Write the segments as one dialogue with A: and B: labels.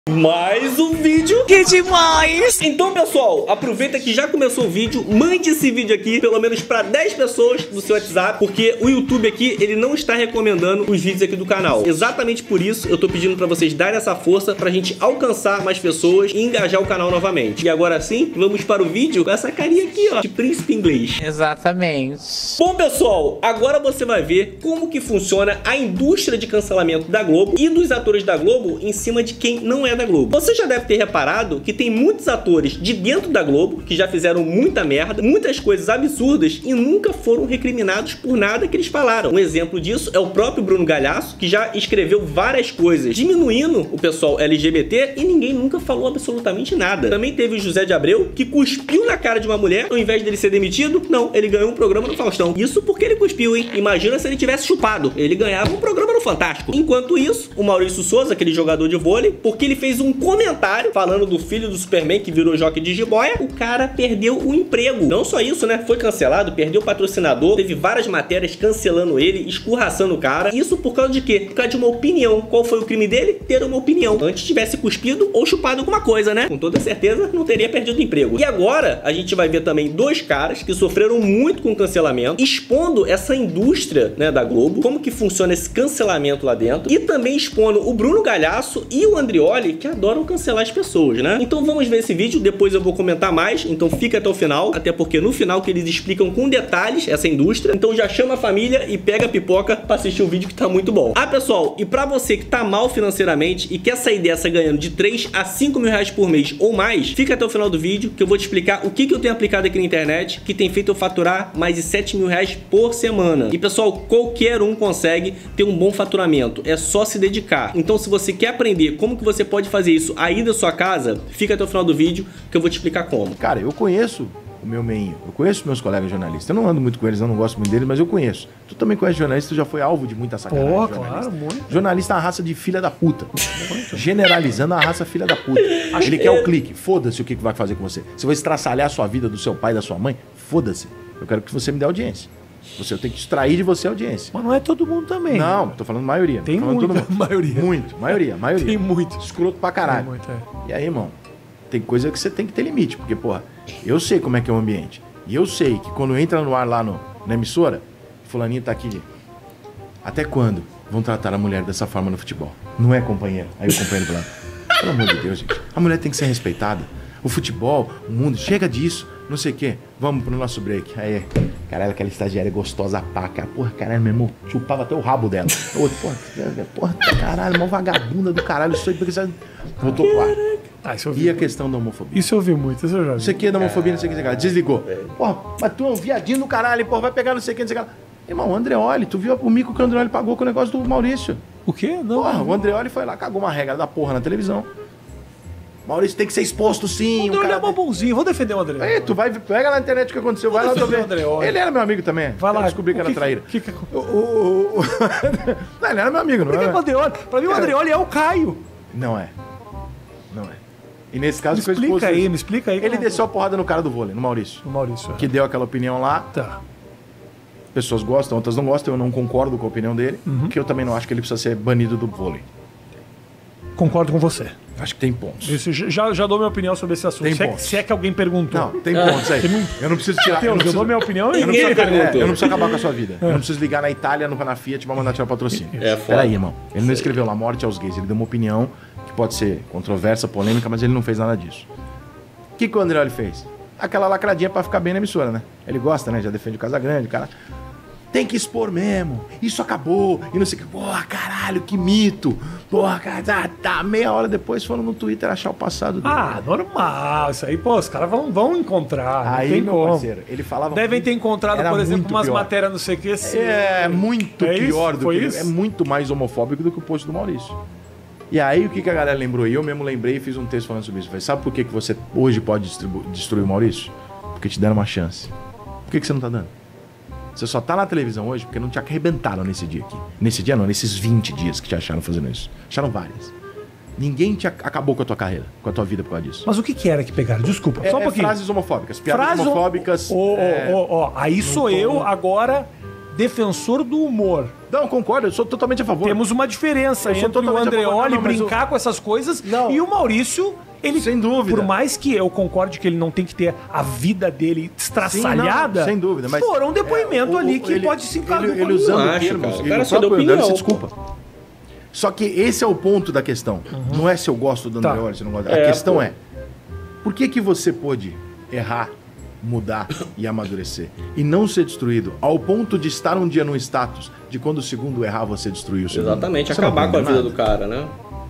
A: Mais um vídeo.
B: Que demais!
A: Então, pessoal, aproveita que já começou o vídeo, mande esse vídeo aqui pelo menos para 10 pessoas do seu WhatsApp, porque o YouTube aqui, ele não está recomendando os vídeos aqui do canal. Exatamente por isso, eu tô pedindo para vocês darem essa força pra gente alcançar mais pessoas e engajar o canal novamente. E agora sim, vamos para o vídeo com essa carinha aqui, ó, de príncipe inglês.
B: Exatamente.
A: Bom, pessoal, agora você vai ver como que funciona a indústria de cancelamento da Globo e dos atores da Globo em cima de quem não é da Globo. Você já deve ter reparado que tem muitos atores de dentro da Globo que já fizeram muita merda, muitas coisas absurdas e nunca foram recriminados por nada que eles falaram. Um exemplo disso é o próprio Bruno Galhaço, que já escreveu várias coisas diminuindo o pessoal LGBT e ninguém nunca falou absolutamente nada. Também teve o José de Abreu, que cuspiu na cara de uma mulher, ao invés dele ser demitido, não, ele ganhou um programa no Faustão. Isso porque ele cuspiu, hein? Imagina se ele tivesse chupado, ele ganhava um programa no Fantástico. Enquanto isso, o Maurício Souza, aquele jogador de vôlei, porque ele fez um comentário falando do filho do Superman que virou jockey de jiboia, o cara perdeu o emprego. Não só isso, né? Foi cancelado, perdeu o patrocinador, teve várias matérias cancelando ele, escorraçando o cara. Isso por causa de quê? Por causa de uma opinião. Qual foi o crime dele? Ter uma opinião. Antes tivesse cuspido ou chupado alguma coisa, né? Com toda certeza não teria perdido o emprego. E agora a gente vai ver também dois caras que sofreram muito com o cancelamento, expondo essa indústria, né, da Globo, como que funciona esse cancelamento lá dentro, e também expondo o Bruno Galhaço e o Andrioli, que adoram cancelar as pessoas, né? Então vamos ver esse vídeo, depois eu vou comentar mais, então fica até o final, até porque no final que eles explicam com detalhes essa indústria, então já chama a família e pega a pipoca pra assistir o vídeo que tá muito bom. Ah, pessoal, e pra você que tá mal financeiramente e quer sair dessa ganhando de 3 a 5 mil reais por mês ou mais, fica até o final do vídeo que eu vou te explicar o que eu tenho aplicado aqui na internet, que tem feito eu faturar mais de 7 mil reais por semana. E pessoal, qualquer um consegue ter um bom faturamento, é só se dedicar. Então se você quer aprender como que você pode fazer isso aí da sua casa, fica até o final do vídeo que eu vou te explicar como.
C: Cara, eu conheço o meu meinho, eu conheço meus colegas jornalistas. Eu não ando muito com eles, eu não gosto muito deles, mas eu conheço. Tu também conhece jornalista, tu já foi alvo de muita sacanagem.
D: Pô, claro, muito.
C: Jornalista é uma raça de filha da puta. Generalizando a raça filha da puta. Ele quer o clique, foda-se o que vai fazer com você. Se vai estraçalhar a sua vida do seu pai e da sua mãe, foda-se. Eu quero que você me dê audiência. Eu tenho que extrair de você a audiência.
D: Mas não é todo mundo também.
C: Não, tô falando maioria.
D: Tem muita maioria.
C: Maioria.
D: Tem muito.
C: Escroto pra caralho.
D: Tem muito, é.
C: E aí, irmão, tem coisa que você tem que ter limite. Porque, porra, eu sei como é que é o ambiente. E eu sei que quando entra no ar lá na emissora, fulaninho tá aqui. Até quando vão tratar a mulher dessa forma no futebol? Não é, companheiro? Aí o companheiro fala, pelo amor de Deus, gente. A mulher tem que ser respeitada. O futebol, o mundo, chega disso, não sei o quê. Vamos pro nosso break. Aí, caralho, aquela estagiária gostosa pá, cara. Porra, caralho, meu irmão, chupava até o rabo dela. Outro, porra, caralho, uma vagabunda do caralho. Isso aí, porque você voltou pro ar.
D: Ah, isso eu vi.
C: E a questão da homofobia?
D: Isso eu vi muito, isso eu já vi.
C: Isso aqui é da homofobia, não sei o que, desligou. Porra, mas tu é um viadinho do caralho, porra, vai pegar não sei o que, não sei o que. Irmão, o Andreoli, tu viu o mico que o Andreoli pagou com o negócio do Maurício?
D: O quê? Não.
C: Porra, o Andreoli foi lá, cagou uma regra da porra na televisão. Maurício tem que ser exposto sim.
D: O Andreoli é mó bonzinho, vou defender o Andreoli.
C: Aí, tu vai, pega na internet o que aconteceu, vai lá também. Ele era meu amigo também.
D: Vai lá.
C: Eu descobri que era traíra. Não, ele era meu amigo, não
D: Por que
C: era?
D: o Andreoli? Pra mim o Andreoli é o Caio.
C: Não é. E nesse caso
D: Me explica aí.
C: Ele desceu a porrada no cara do vôlei, no Maurício.
D: O Maurício.
C: Que deu aquela opinião lá.
D: Tá.
C: Pessoas gostam, outras não gostam. Eu não concordo com a opinião dele. Porque eu também não acho que ele precisa ser banido do vôlei.
D: Concordo com você.
C: Acho que tem pontos.
D: Isso, já dou minha opinião sobre esse assunto. Se é que alguém perguntou.
C: Não, tem pontos aí. Eu não preciso tirar.
D: Eu dou minha opinião e
A: Ninguém perguntou.
C: Eu não preciso acabar com a sua vida. Eu não preciso ligar na Itália, na Fiat, pra mandar tirar patrocínio.
A: É foda.
C: Peraí, irmão. Ele não escreveu lá morte aos gays. Ele deu uma opinião que pode ser controversa, polêmica, mas ele não fez nada disso. O que o Andreoli fez? Aquela lacradinha pra ficar bem na emissora, né? Ele gosta, né? Já defende o Casagrande, cara. Tem que expor mesmo. Isso acabou. E não sei o que. Porra, caralho, que mito. Porra, cara, tá. Meia hora depois foram no Twitter achar o passado dele.
D: Ah, normal. Isso aí, pô, os caras vão encontrar.
C: Aí,
D: não tem
C: meu
D: como.
C: parceiro, ele falava...
D: Devem ter encontrado,
C: Era
D: por exemplo,
C: muito
D: umas
C: pior.
D: matérias não sei o que.
C: É muito pior do que...
D: isso?
C: É muito mais homofóbico do que o post do Maurício. E aí, o que a galera lembrou? E eu mesmo lembrei e fiz um texto falando sobre isso. Falei, sabe por que você hoje pode destruir o Maurício? Porque te deram uma chance. Por que você não tá dando? Você só tá na televisão hoje porque não te arrebentaram nesse dia aqui. Nesse dia não, nesses 20 dias que te acharam fazendo isso. Acharam várias. Ninguém acabou com a tua carreira, com a tua vida por causa disso.
D: Mas o que era que pegaram? Desculpa, só um pouquinho.
C: Frases homofóbicas, piadas homofóbicas.
D: Aí sou eu agora defensor do humor.
C: Não, concordo, eu sou totalmente a favor.
D: Temos uma diferença
C: Eu sou
D: entre o
C: totalmente a favor.
D: Andreoli
C: Não, mas
D: brincar com essas coisas
C: Não.
D: e o Maurício, ele...
C: Sem dúvida.
D: Por mais que eu concorde que ele não tem que ter a vida dele estraçalhada,
C: Sim, não, sem dúvida, mas
D: foram um depoimento ali que
C: ele-
D: pode se encaixar.
C: ele usando
A: Não acho,
C: termos,
A: cara. O
C: ele
A: cara
C: o
A: só deu
C: próprio André
A: opinião,
C: se desculpa. Só que esse é o ponto da questão. Não é se eu gosto do
D: Tá.
C: Andreoli, se eu não gosto.
A: É,
C: A questão
A: pô.
C: é, por que você pôde errar, mudar e amadurecer e não ser destruído ao ponto de estar um dia num status de quando o segundo errar você destruir o segundo?
A: Exatamente,
C: Você não
A: acabar com a
C: aprendeu
A: vida
C: nada.
A: do cara, né?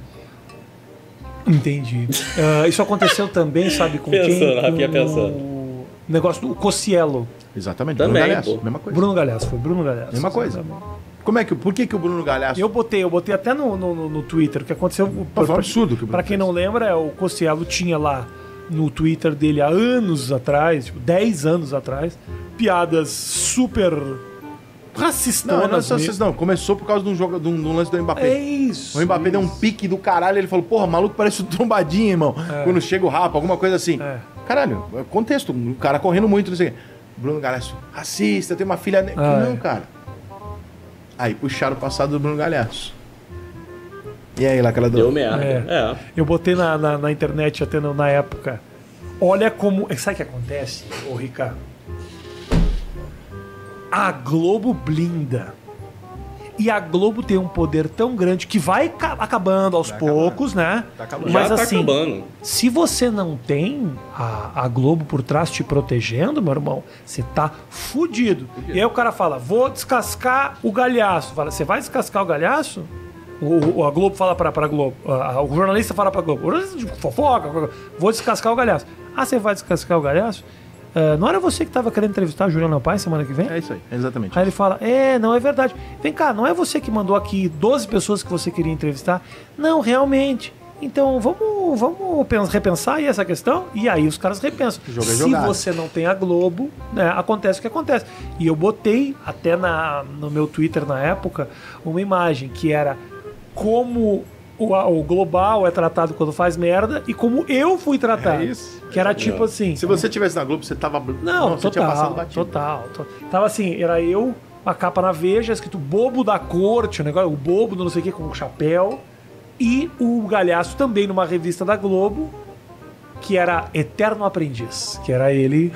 D: Entendi. Isso aconteceu também, sabe, com
A: Pensando,
D: quem?
A: Rafinha,
D: Com
A: pensando.
D: o negócio do Cossielo.
C: Exatamente,
A: Também,
C: Bruno Galhaço,
A: pô.
C: mesma coisa.
D: Bruno Galhaço, foi Bruno Galhaço.
C: Mesma coisa.
D: Exatamente.
C: Por que o Bruno Galhaço...
D: Eu botei até no Twitter o que aconteceu.
C: Foi um absurdo que o Bruno
D: Pra quem
C: fez.
D: não lembra, o Cossielo tinha lá no Twitter dele há anos atrás, tipo 10 anos atrás, piadas super racistonas.
C: Não, começou por causa de um lance do Mbappé.
D: É isso.
C: O Mbappé deu um pique do caralho, ele falou, porra, maluco parece um trombadinho, irmão. Quando chega o rapa, alguma coisa assim.
D: É.
C: Caralho, contexto, o cara correndo muito, não sei o quê. Bruno Galhaço, racista, tem uma filha... Não, cara. Aí puxaram o passado do Bruno Galhaço. E aí, lacrador?
A: Deu merda. É.
D: Eu botei na internet até na época. Olha como. Sabe o que acontece, ô Ricardo? A Globo blinda. E a Globo tem um poder tão grande que vai acabando aos poucos, né?
C: Tá acabando.
D: Mas
A: Já tá
D: assim,
A: acabando.
D: se você não tem a Globo por trás te protegendo, meu irmão, você tá fudido. E aí o cara fala, vou descascar o galhaço. Fala, você vai descascar o galhaço? A Globo fala pra Globo, o jornalista fala pra Globo, o jornalista de fofoca, vou descascar o galhaço. Ah, você vai descascar o galhaço? Não era você que tava querendo entrevistar a Juliana Paes semana que vem?
C: É isso aí, exatamente.
D: Aí ele fala, não, é verdade. Vem cá, não é você que mandou aqui 12 pessoas que você queria entrevistar? Não, realmente. Então vamos repensar aí essa questão? E aí os caras repensam.
C: O jogo é
D: Se
C: jogado.
D: você não tem a Globo, né, acontece o que acontece. E eu botei até no meu Twitter na época uma imagem que era como o global é tratado quando faz merda e como eu fui tratado.
C: É isso.
D: Que era tipo assim...
C: Se você tivesse na Globo, você tava...
D: Não,
C: você tinha passado
D: total,
C: batido.
D: total. Tava assim, era eu, a capa na Veja, escrito bobo da corte, o negócio, o bobo do não sei o que, com o chapéu, e o Galhaço também numa revista da Globo, que era Eterno Aprendiz, que era ele...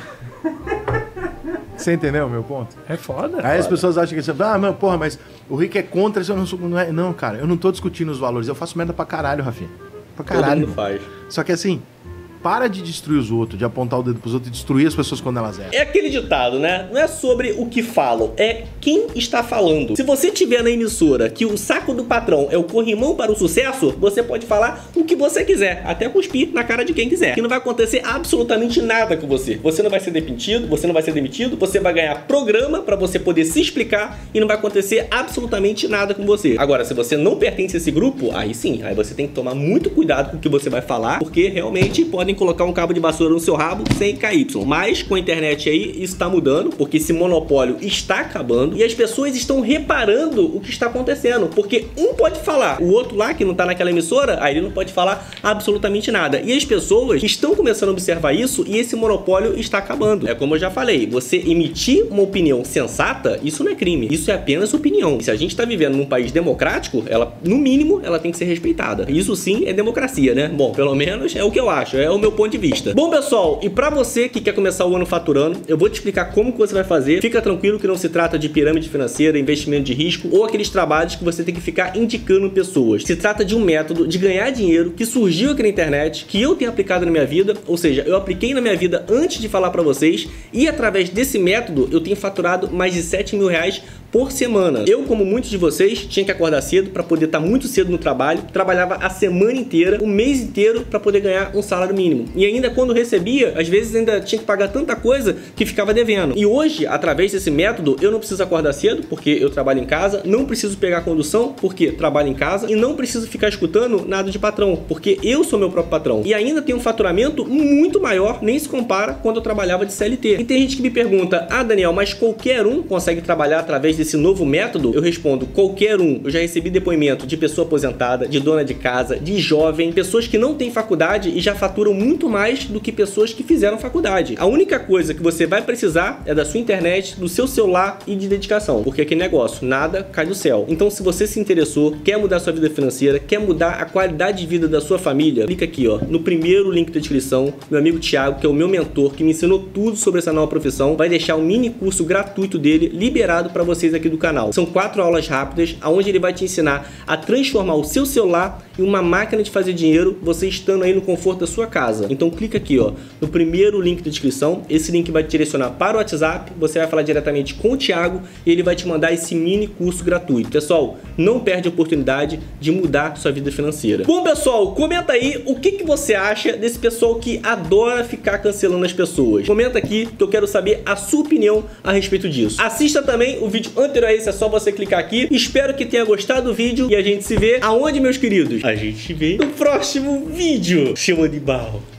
C: Você entendeu o meu ponto?
D: É foda.
C: Aí as pessoas acham que porra, mas o Rick é contra, isso eu não sou... Não, cara, eu não tô discutindo os valores, eu faço merda pra caralho, Rafinha. Pra
A: Todo
C: caralho.
A: mundo faz.
C: Só que assim, para de destruir os outros, de apontar o dedo pros outros e destruir as pessoas quando elas erram.
A: É aquele ditado, né? Não é sobre o que falam, é quem está falando. Se você tiver na emissora que o saco do patrão é o corrimão para o sucesso, você pode falar o que você quiser, até cuspir na cara de quem quiser. Que não vai acontecer absolutamente nada com você. Você não vai ser demitido, você não vai ser demitido, você vai ganhar programa para você poder se explicar e não vai acontecer absolutamente nada com você. Agora, se você não pertence a esse grupo, aí sim, aí você tem que tomar muito cuidado com o que você vai falar, porque realmente podem colocar um cabo de vassoura no seu rabo sem KY. Mas com a internet aí, isso tá mudando, porque esse monopólio está acabando e as pessoas estão reparando o que está acontecendo, porque um pode falar, o outro lá que não tá naquela emissora, aí ele não pode falar absolutamente nada. E as pessoas estão começando a observar isso e esse monopólio está acabando. É como eu já falei, você emitir uma opinião sensata, isso não é crime, isso é apenas opinião. E se a gente tá vivendo num país democrático, ela, no mínimo, ela tem que ser respeitada. Isso sim é democracia, né? Bom, pelo menos é o que eu acho, é o meu ponto de vista. Bom, pessoal, e pra você que quer começar o ano faturando, eu vou te explicar como que você vai fazer. Fica tranquilo que não se trata de pirâmide financeira, investimento de risco ou aqueles trabalhos que você tem que ficar indicando pessoas. Se trata de um método de ganhar dinheiro que surgiu aqui na internet, que eu tenho aplicado na minha vida, ou seja, eu apliquei na minha vida antes de falar pra vocês e através desse método eu tenho faturado mais de 7 mil reais por semana. Eu, como muitos de vocês, tinha que acordar cedo para poder estar muito cedo no trabalho, trabalhava a semana inteira, o mês inteiro para poder ganhar um salário mínimo. E ainda quando recebia, às vezes ainda tinha que pagar tanta coisa que ficava devendo. E hoje, através desse método, eu não preciso acordar cedo, porque eu trabalho em casa, não preciso pegar condução, porque trabalho em casa, e não preciso ficar escutando nada de patrão, porque eu sou meu próprio patrão. E ainda tenho um faturamento muito maior, nem se compara quando eu trabalhava de CLT. E tem gente que me pergunta, Daniel, mas qualquer um consegue trabalhar através desse novo método, eu respondo qualquer um. Eu já recebi depoimento de pessoa aposentada, de dona de casa, de jovem, pessoas que não têm faculdade e já faturam muito mais do que pessoas que fizeram faculdade. A única coisa que você vai precisar é da sua internet, do seu celular e de dedicação, porque aquele negócio, nada cai do céu. Então, se você se interessou, quer mudar sua vida financeira, quer mudar a qualidade de vida da sua família, clica aqui, ó, no primeiro link da descrição. Meu amigo Thiago, que é o meu mentor, que me ensinou tudo sobre essa nova profissão, vai deixar um mini curso gratuito dele liberado para vocês aqui do canal. São 4 aulas rápidas, onde ele vai te ensinar a transformar o seu celular em uma máquina de fazer dinheiro, você estando aí no conforto da sua casa. Então clica aqui, ó, no primeiro link da descrição. Esse link vai te direcionar para o WhatsApp, você vai falar diretamente com o Thiago e ele vai te mandar esse mini curso gratuito. Pessoal, não perde a oportunidade de mudar sua vida financeira. Bom, pessoal, comenta aí o que você acha desse pessoal que adora ficar cancelando as pessoas. Comenta aqui que eu quero saber a sua opinião a respeito disso. Assista também o vídeo anterior a esse, é só você clicar aqui. Espero que tenha gostado do vídeo e a gente se vê aonde, meus queridos? A gente se vê no próximo vídeo. Chama de barro.